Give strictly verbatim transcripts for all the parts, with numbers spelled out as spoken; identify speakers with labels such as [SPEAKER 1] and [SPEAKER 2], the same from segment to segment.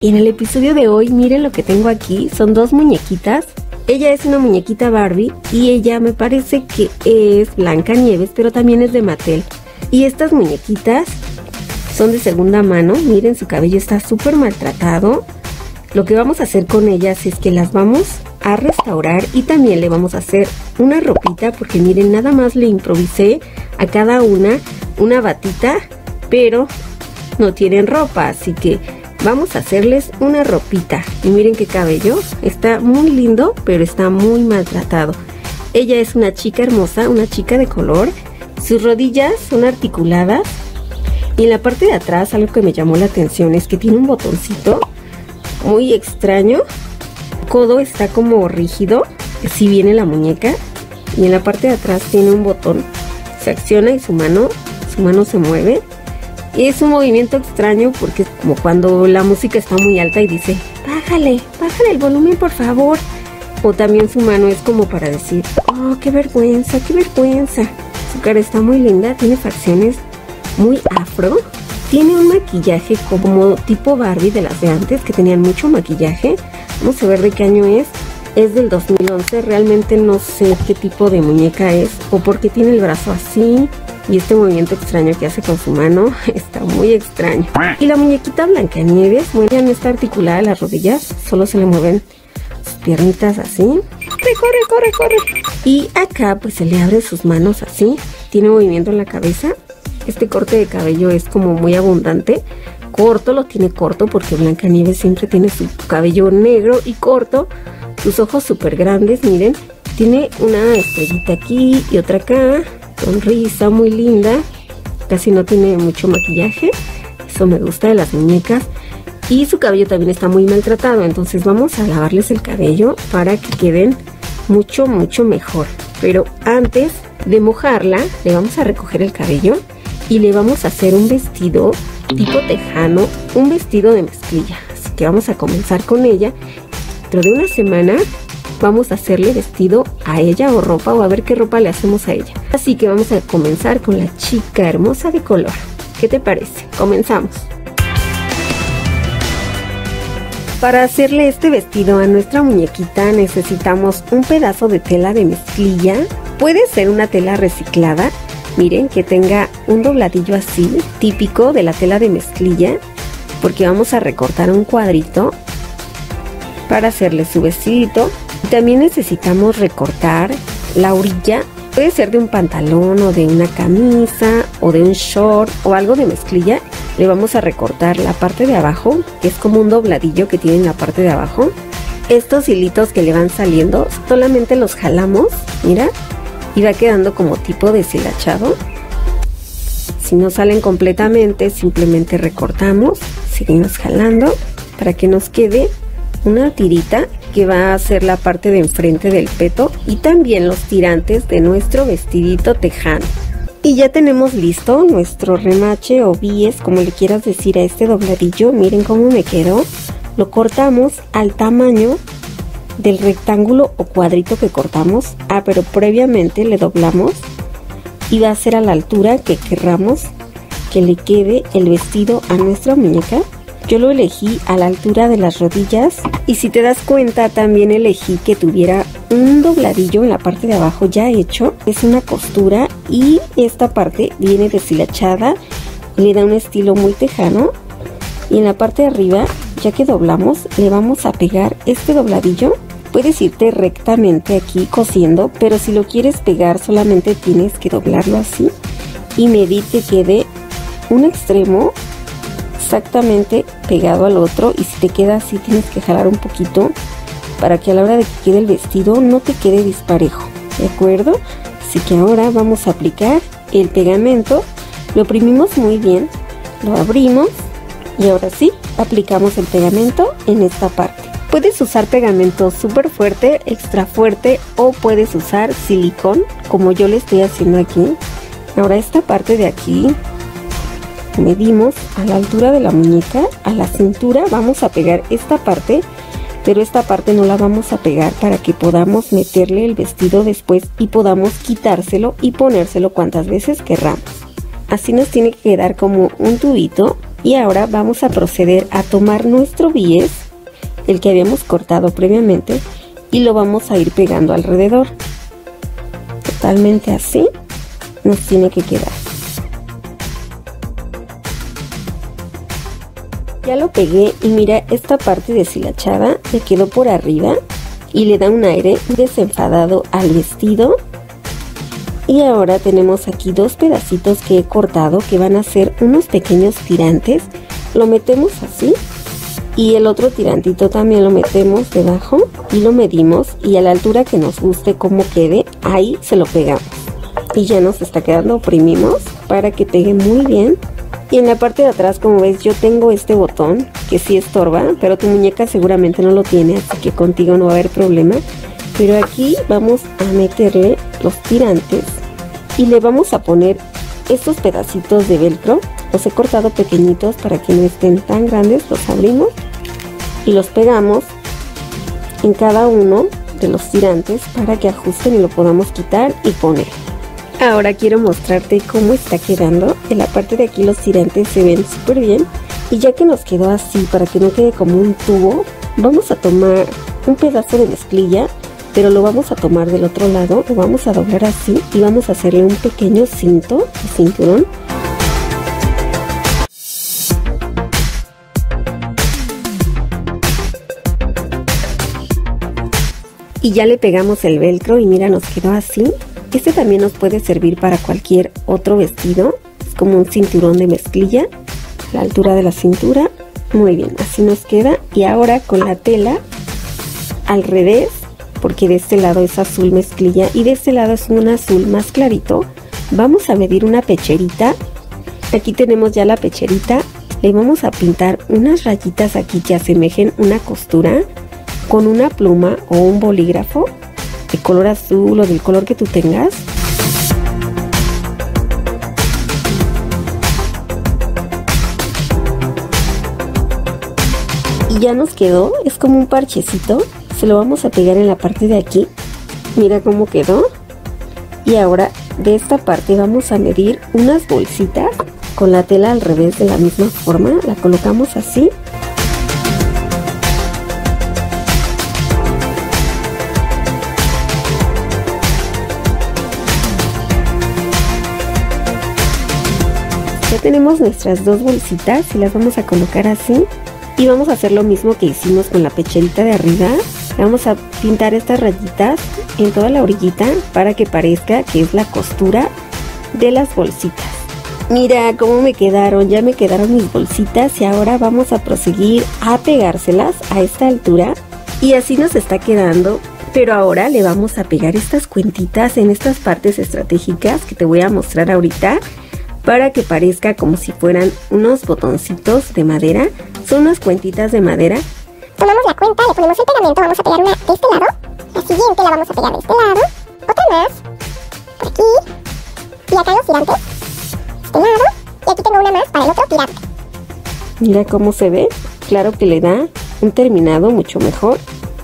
[SPEAKER 1] Y en el episodio de hoy, miren lo que tengo aquí, son dos muñequitas. Ella es una muñequita Barbie y ella me parece que es Blancanieves, pero también es de Mattel. Y estas muñequitas son de segunda mano, miren, su cabello está súper maltratado. Lo que vamos a hacer con ellas es que las vamos a restaurar y también le vamos a hacer una ropita, porque miren, nada más le improvisé a cada una una batita, pero no tienen ropa, así que vamos a hacerles una ropita. Y miren qué cabello, está muy lindo, pero está muy maltratado. Ella es una chica hermosa, una chica de color. Sus rodillas son articuladas. Y en la parte de atrás, algo que me llamó la atención es que tiene un botoncito muy extraño. El codo está como rígido, así viene la muñeca. Y en la parte de atrás tiene un botón. Se acciona y su mano, su mano se mueve. Y es un movimiento extraño porque es como cuando la música está muy alta y dice, bájale, bájale el volumen por favor. O también su mano es como para decir, oh, qué vergüenza, qué vergüenza. Su cara está muy linda, tiene facciones muy afro. Tiene un maquillaje como tipo Barbie de las de antes, que tenían mucho maquillaje. Vamos a ver de qué año es. Es del dos mil once, realmente no sé qué tipo de muñeca es o por qué tiene el brazo así. Y este movimiento extraño que hace con su mano está muy extraño. Y la muñequita Blancanieves, bueno, ya no está articulada las rodillas, solo se le mueven sus piernitas así. ¡Corre, corre, corre, corre! Y acá pues se le abren sus manos así, tiene movimiento en la cabeza. Este corte de cabello es como muy abundante. Corto, lo tiene corto porque Blancanieves siempre tiene su cabello negro y corto. Sus ojos súper grandes, miren. Tiene una estrellita aquí y otra acá. Sonrisa muy linda. Casi no tiene mucho maquillaje. Eso me gusta de las muñecas. Y su cabello también está muy maltratado. Entonces vamos a lavarles el cabello para que queden mucho, mucho mejor. Pero antes de mojarla, le vamos a recoger el cabello y le vamos a hacer un vestido tipo tejano, un vestido de mezclilla. Así que vamos a comenzar con ella. Dentro de una semana vamos a hacerle vestido a ella o ropa, o a ver qué ropa le hacemos a ella. Así que vamos a comenzar con la chica hermosa de color. ¿Qué te parece? Comenzamos. Para hacerle este vestido a nuestra muñequita necesitamos un pedazo de tela de mezclilla. Puede ser una tela reciclada. Miren, que tenga un dobladillo así, típico de la tela de mezclilla, porque vamos a recortar un cuadrito para hacerle su vestidito. También necesitamos recortar la orilla, puede ser de un pantalón o de una camisa o de un short o algo de mezclilla. Le vamos a recortar la parte de abajo, que es como un dobladillo que tiene en la parte de abajo. Estos hilitos que le van saliendo, solamente los jalamos, mira, y va quedando como tipo deshilachado. Si no salen completamente, simplemente recortamos, seguimos jalando para que nos quede una tirita que va a ser la parte de enfrente del peto y también los tirantes de nuestro vestidito tejano. Y ya tenemos listo nuestro remache o bies, como le quieras decir a este dobladillo. Miren cómo me quedó. Lo cortamos al tamaño del rectángulo o cuadrito que cortamos. Ah, pero previamente le doblamos y va a ser a la altura que querramos que le quede el vestido a nuestra muñeca. Yo lo elegí a la altura de las rodillas y si te das cuenta también elegí que tuviera un dobladillo en la parte de abajo ya hecho. Es una costura y esta parte viene deshilachada y le da un estilo muy tejano. Y en la parte de arriba, ya que doblamos, le vamos a pegar este dobladillo. Puedes irte rectamente aquí cosiendo, pero si lo quieres pegar solamente tienes que doblarlo así y medir que quede un extremo exactamente pegado al otro, y si te queda así tienes que jalar un poquito para que a la hora de que quede el vestido no te quede disparejo, ¿de acuerdo? Así que ahora vamos a aplicar el pegamento, lo oprimimos muy bien, lo abrimos y ahora sí aplicamos el pegamento en esta parte. Puedes usar pegamento súper fuerte, extra fuerte, o puedes usar silicón como yo le estoy haciendo aquí. Ahora esta parte de aquí medimos a la altura de la muñeca, a la cintura vamos a pegar esta parte, pero esta parte no la vamos a pegar para que podamos meterle el vestido después y podamos quitárselo y ponérselo cuantas veces querramos. Así nos tiene que quedar como un tubito Y ahora vamos a proceder a tomar nuestro bies, el que habíamos cortado previamente, y lo vamos a ir pegando alrededor. Totalmente así nos tiene que quedar. Ya lo pegué y mira, esta parte deshilachada me quedó por arriba y le da un aire desenfadado al vestido. Y ahora tenemos aquí dos pedacitos que he cortado que van a ser unos pequeños tirantes. Lo metemos así y el otro tirantito también lo metemos debajo y lo medimos, y a la altura que nos guste cómo quede, ahí se lo pegamos. Y ya nos está quedando, oprimimos para que pegue muy bien. Y en la parte de atrás, como ves, yo tengo este botón que sí estorba, pero tu muñeca seguramente no lo tiene, así que contigo no va a haber problema. Pero aquí vamos a meterle los tirantes y le vamos a poner estos pedacitos de velcro. Los he cortado pequeñitos para que no estén tan grandes. Los abrimos y los pegamos en cada uno de los tirantes para que ajusten y lo podamos quitar y poner. Ahora quiero mostrarte cómo está quedando. En la parte de aquí los tirantes se ven súper bien, y ya que nos quedó así, para que no quede como un tubo, vamos a tomar un pedazo de mezclilla, pero lo vamos a tomar del otro lado, lo vamos a doblar así y vamos a hacerle un pequeño cinto de cinturón. Y ya le pegamos el velcro y mira, nos quedó así. Este también nos puede servir para cualquier otro vestido. Es como un cinturón de mezclilla a la altura de la cintura. Muy bien, así nos queda. Y ahora con la tela al revés, porque de este lado es azul mezclilla y de este lado es un azul más clarito, vamos a medir una pecherita. Aquí tenemos ya la pecherita. Le vamos a pintar unas rayitas aquí que asemejen una costura con una pluma o un bolígrafo de color azul o del color que tú tengas. Y ya nos quedó, es como un parchecito. Se lo vamos a pegar en la parte de aquí. Mira cómo quedó. Y ahora de esta parte vamos a medir unas bolsitas con la tela al revés de la misma forma. La colocamos así. Ya tenemos nuestras dos bolsitas y las vamos a colocar así. Y vamos a hacer lo mismo que hicimos con la pecherita de arriba. Vamos a pintar estas rayitas en toda la orillita para que parezca que es la costura de las bolsitas. Mira cómo me quedaron, ya me quedaron mis bolsitas y ahora vamos a proseguir a pegárselas a esta altura. Y así nos está quedando, pero ahora le vamos a pegar estas cuentitas en estas partes estratégicas que te voy a mostrar ahorita, para que parezca como si fueran unos botoncitos de madera. Son unas cuentitas de madera.
[SPEAKER 2] Tomamos la cuenta, le ponemos el pegamento, vamos a pegar una de este lado, la siguiente la vamos a pegar de este lado, otra más, por aquí, y acá los tirantes, este lado, y aquí tengo una más para el otro tirante.
[SPEAKER 1] Mira cómo se ve, claro que le da un terminado mucho mejor.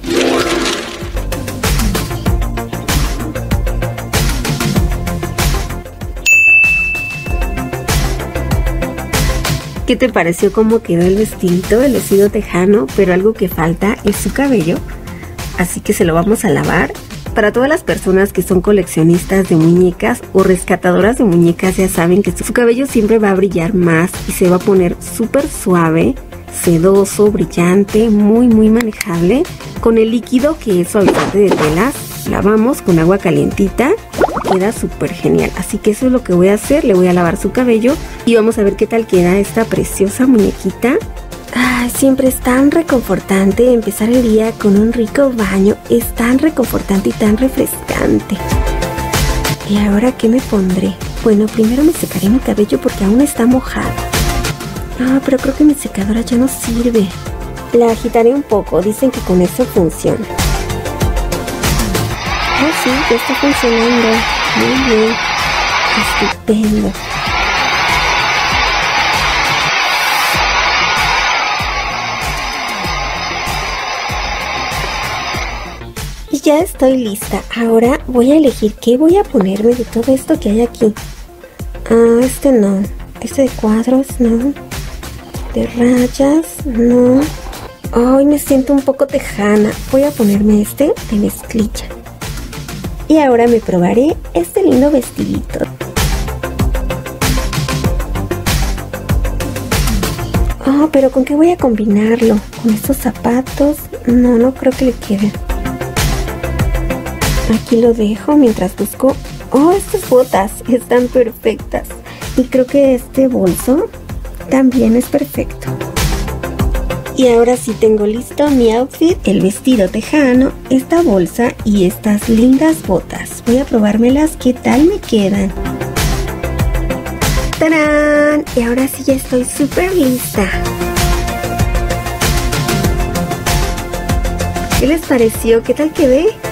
[SPEAKER 1] ¿Qué te pareció cómo quedó el vestidito, el vestido tejano? Pero algo que falta es su cabello, así que se lo vamos a lavar. Para todas las personas que son coleccionistas de muñecas o rescatadoras de muñecas, ya saben que su cabello siempre va a brillar más y se va a poner súper suave, sedoso, brillante, muy muy manejable. Con el líquido que es suavizante de telas, lavamos con agua calientita. Queda súper genial, así que eso es lo que voy a hacer. Le voy a lavar su cabello y vamos a ver qué tal queda esta preciosa muñequita. Ay, siempre es tan reconfortante empezar el día con un rico baño. Es tan reconfortante y tan refrescante. ¿Y ahora qué me pondré? Bueno, primero me secaré mi cabello porque aún está mojado. Ah, pero creo que mi secadora ya no sirve. La agitaré un poco, dicen que con eso funciona. Ah, sí, ya está funcionando. Muy bien. Estupendo. Y ya estoy lista. Ahora voy a elegir qué voy a ponerme de todo esto que hay aquí. Ah, este no. Este de cuadros, no. De rayas, no. Ay, me siento un poco tejana. Voy a ponerme este de mezclilla. Y ahora me probaré este lindo vestidito. Oh, pero ¿con qué voy a combinarlo? ¿Con estos zapatos? No, no creo que le quede. Aquí lo dejo mientras busco. Oh, estas botas están perfectas. Y creo que este bolso también es perfecto. Y ahora sí tengo listo mi outfit, el vestido tejano, esta bolsa y estas lindas botas. Voy a probármelas, qué tal me quedan. ¡Tarán! Y ahora sí ya estoy súper lista. ¿Qué les pareció? ¿Qué tal quedé?